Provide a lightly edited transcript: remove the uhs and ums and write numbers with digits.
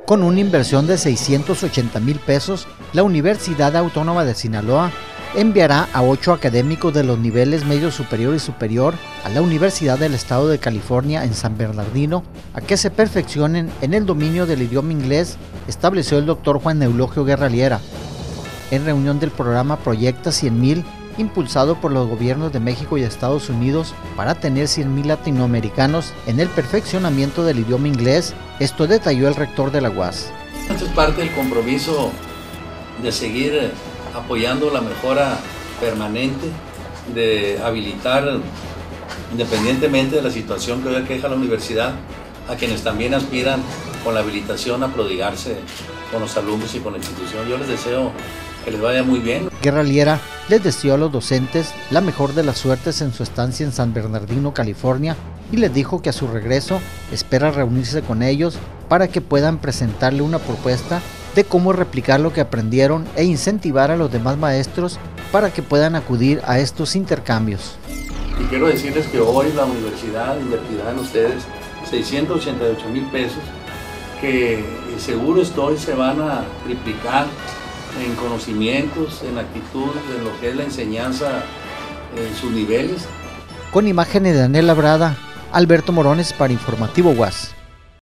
Con una inversión de 680,000 pesos, la Universidad Autónoma de Sinaloa enviará a 8 académicos de los niveles medio superior y superior a la Universidad del Estado de California en San Bernardino a que se perfeccionen en el dominio del idioma inglés, estableció el doctor Juan Eulogio Guerra Liera. En reunión del programa Proyecta 100,000, impulsado por los gobiernos de México y Estados Unidos para tener 100,000 latinoamericanos en el perfeccionamiento del idioma inglés, esto detalló el rector de la UAS. Esto es parte del compromiso de seguir apoyando la mejora permanente, de habilitar, independientemente de la situación que hoy aqueja la universidad, a quienes también aspiran con la habilitación a prodigarse con los alumnos y con la institución. Yo les deseo que les vaya muy bien. Guerra Liera les deseó a los docentes la mejor de las suertes en su estancia en San Bernardino, California, y les dijo que a su regreso espera reunirse con ellos para que puedan presentarle una propuesta de cómo replicar lo que aprendieron e incentivar a los demás maestros para que puedan acudir a estos intercambios. Y quiero decirles que hoy la universidad invertirá en ustedes 688,000 pesos, que seguro estoy se van a triplicar en conocimientos, en actitud, en lo que es la enseñanza en sus niveles. Con imágenes de Daniel Labrada, Alberto Morones para Informativo UAS.